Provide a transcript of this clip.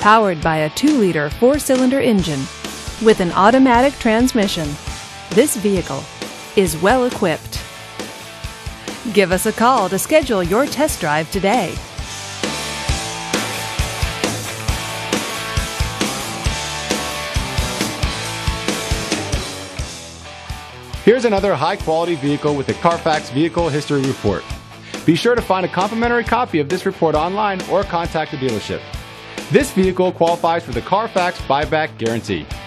Powered by a 2-liter 4-cylinder engine with an automatic transmission, this vehicle is well equipped. Give us a call to schedule your test drive today. Here's another high-quality vehicle with a Carfax Vehicle History Report. Be sure to find a complimentary copy of this report online or contact the dealership. This vehicle qualifies for the Carfax Buyback Guarantee.